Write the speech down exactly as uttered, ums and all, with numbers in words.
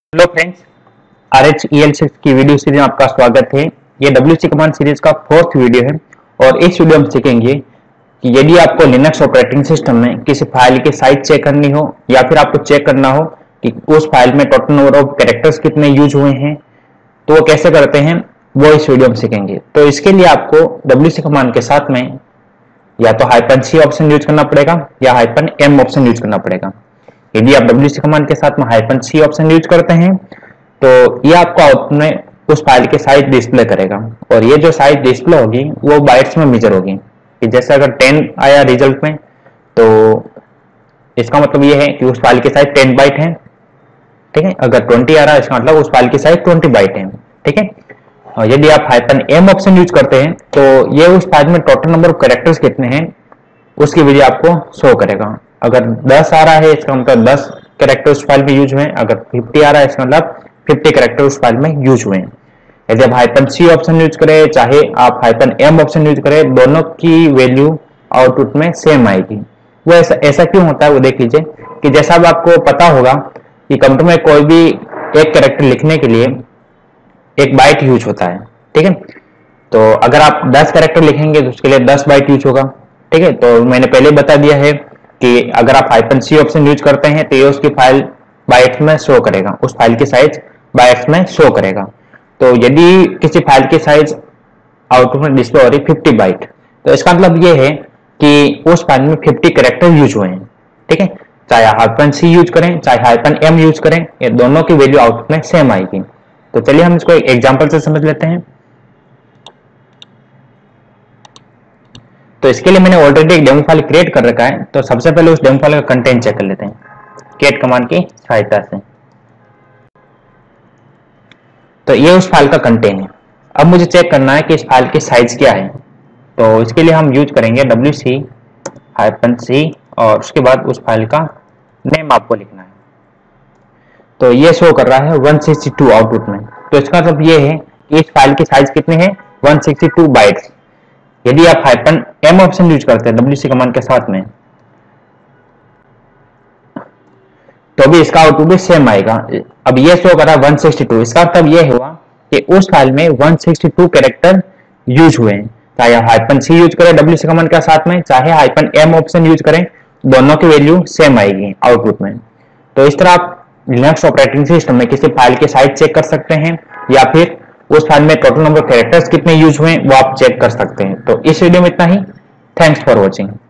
Hello friends, R H E L six की video series में आपका स्वागत है। ये डब्ल्यू सी कमांड सीरीज का फोर्थ वीडियो है और इस वीडियो में सीखेंगे कि यदि आपको लिनक्स ऑपरेटिंग सिस्टम में किसी फाइल की साइज चेक करनी हो या फिर आपको चेक करना हो कि उस फाइल में टोटल नंबर ऑफ कैरेक्टर्स कितने यूज हुए हैं, तो वो कैसे करते हैं वो इस वीडियो में सीखेंगे। तो इसके लिए आपको डब्ल्यू सी कमांड के साथ में या तो हाइफन सी ऑप्शन यूज करना पड़ेगा या हाइफन एम ऑप्शन यूज करना पड़ेगा। यदि आप डब्ल्यू सी कमांड के साथ में हाइफन सी ऑप्शन यूज करते हैं तो ये आपको आउटपुट में उस फाइल की साइज डिस्प्ले करेगा और ये जो साइज डिस्प्ले होगी वो बाइट्स में मेजर होगी कि जैसे अगर टेन आया रिजल्ट में तो इसका मतलब ये है कि उस फाइल की साइज टेन बाइट है। ठीक है, अगर ट्वेंटी आ रहा है इसका मतलब उस फाइल की साइज ट्वेंटी बाइट है। ठीक है, और यदि आप हाइफन एम ऑप्शन यूज करते हैं तो ये उस फाइल में टोटल नंबर ऑफ कैरेक्टर्स कितने हैं उसकी वजह आपको शो करेगा। अगर दस आ रहा है इसका मतलब दस कैरेक्टर उस फाइल में यूज हुए, अगर फिफ्टी आ रहा है इसका मतलब फिफ्टी कैरेक्टर उस फाइल में यूज हुए। यदि आप हाइफन सी ऑप्शन यूज करें चाहे आप हाइफन एम ऑप्शन यूज करें, दोनों की वैल्यू आउटपुट में सेम आएगी। वो ऐसा ऐसा क्यों होता है वो देख लीजिए कि जैसा अब आपको पता होगा कि कंप्यूटर में कोई भी एक कैरेक्टर लिखने के लिए एक बाइट यूज होता है। ठीक है, तो अगर आप दस कैरेक्टर लिखेंगे तो उसके लिए दस बाइट यूज होगा। ठीक है, तो मैंने पहले बता दिया है कि अगर आप हाइफन सी ऑप्शन यूज करते हैं तो ये उसकी फाइल बाइट्स में शो करेगा, उस फाइल की साइज बाइट्स में शो करेगा। तो यदि किसी फाइल की साइज आउटपुट में डिस्प्ले हो रही फिफ्टी बाइट तो इसका मतलब ये है कि उस फाइल में फिफ्टी कैरेक्टर यूज हुए हैं। ठीक है, चाहे हाइफन सी यूज करें चाहे हाइफन एम यूज करें, ये दोनों की वैल्यू आउटपुट में सेम आएगी। तो चलिए हम इसको एक एग्जांपल से समझ लेते हैं। तो इसके लिए मैंने ऑलरेडी एक डेमो फाइल क्रिएट कर रखा है, तो सबसे पहले उस डेमो फाइल का कंटेंट चेक कर लेते हैं कैट कमांड की सहायता से। तो ये उस फाइल का कंटेंट है। अब मुझे चेक करना है कि इस फाइल की साइज क्या है, तो इसके लिए हम यूज करेंगे डब्ल्यू सी हाइफन सी और उसके बाद उस फाइल का नेम आपको लिखना है। तो ये शो कर रहा है वन सिक्सटी टू आउटपुट में, तो इसका मतलब ये है कि इस फाइल की साइज कितनी है वन सिक्सटी टू बाइट्स। यदि आप हाइफन एम ऑप्शन यूज करते हैं डब्ल्यू सी कमांड के साथ में तो भी इसका आउटपुट भी सेम आएगा। अब ये शो कर रहा है वन सिक्सटी टू, इसका मतलब ये हुआ कि उस फाइल में one sixty two character use हुए हैं। चाहे हाइफन सी यूज करें डब्ल्यू सी कमांड के साथ में चाहे हाइफन एम ऑप्शन यूज करें, दोनों की वैल्यू सेम आएगी आउटपुट में। तो इस तरह आप लिनक्स ऑपरेटिंग सिस्टम में किसी फाइल की साइज चेक कर सकते हैं या फिर उस फाइल में टोटल नंबर कैरेक्टर्स कितने यूज हुए वो आप चेक कर सकते हैं। तो इस वीडियो में इतना ही। Thanks for watching.